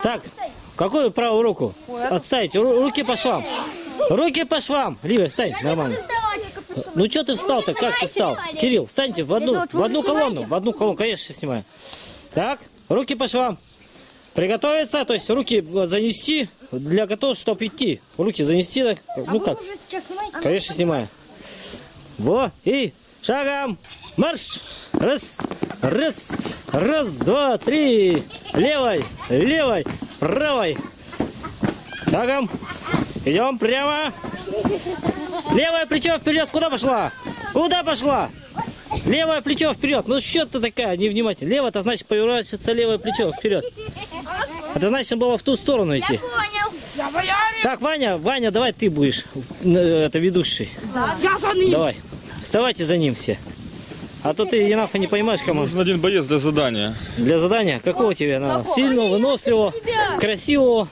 Так, какую правую руку? Отставить. Руки по швам. Руки по швам. Лива, встань, нормально. Ну что ты встал-то? Как ты встал? Кирилл, встаньте в одну колонну. В одну колонну, конечно, снимаю. Так, руки по швам. Приготовиться, то есть руки занести для того, чтобы идти. Руки занести, ну как? Конечно, снимаю. Во, и шагом марш. Раз, раз, раз, два, три. Левой, левой, правой. Шагом. Идем прямо. Левое плечо вперед. Куда пошла? Куда пошла? Левое плечо вперед. Ну что ты такая невнимательная? Лево, это значит поворачивается левое плечо вперед. Это значит было в ту сторону идти. Я понял. Так, Ваня, давай ты будешь это ведущий. Да. Я за ним. Давай. Вставайте за ним все. А то ты, Енафа, не понимаешь, кому. Нужен один боец для задания. Для задания? Какого тебе надо? Сильного, выносливого, красивого.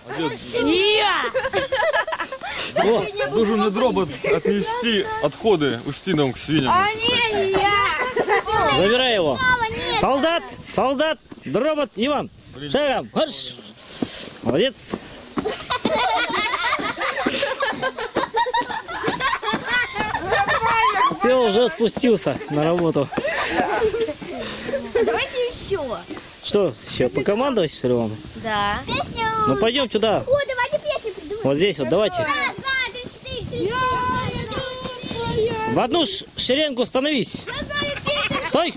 Должен медробот отнести отходы Устиновым к свиньям. Забирай его. Солдат, дробот, Иван. Шагом, марш. Молодец. Все, уже спустился на работу. Давайте еще. Что, еще покомандовать, что ли, вам? Да. Песню. Ну пойдем туда. О, давайте песню придумаем. Вот здесь вот, давайте. Раз, два, три, четыре. В одну шеренгу становись. Стой.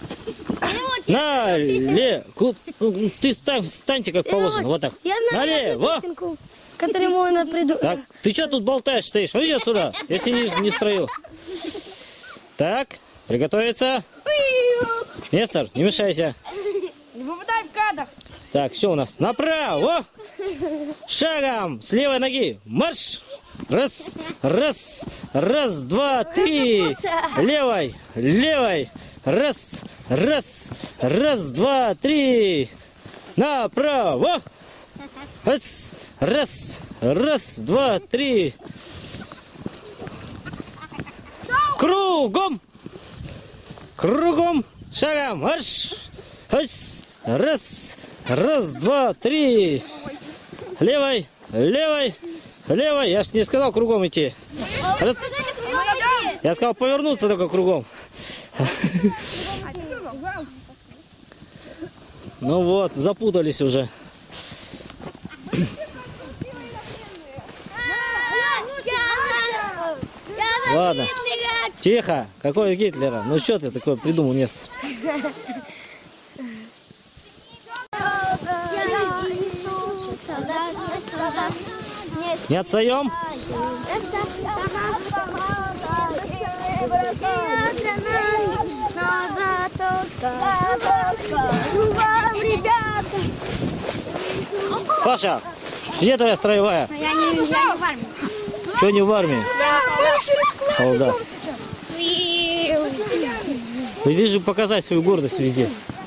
Налево. Ты встаньте как положено, вот так. Налево. Которую можно придумать. Так, ты что тут болтаешь, стоишь? Ну иди отсюда, если не в строю. Так, приготовиться. Нестор, не мешайся. Не попадай в кадр. Так, что у нас? Направо. Шагом с левой ноги. Марш. Раз, раз, раз, два, три. Левой, левой. Раз, раз, раз, два, три. Направо. Раз, раз, раз, два, три. Кругом. Кругом. Шагом. Марш. Раз, раз, раз, два, три. Левой, левой, левой. Я ж не сказал кругом идти. Раз. Я сказал повернуться только кругом. Ну вот, запутались уже. Ладно. Тихо. Какой Гитлера? Ну что ты такое придумал место? Не отстаем? Паша, где твоя строевая? Я не в армии. Что не в армии? Солдат. Ты вижу показать свою гордость везде.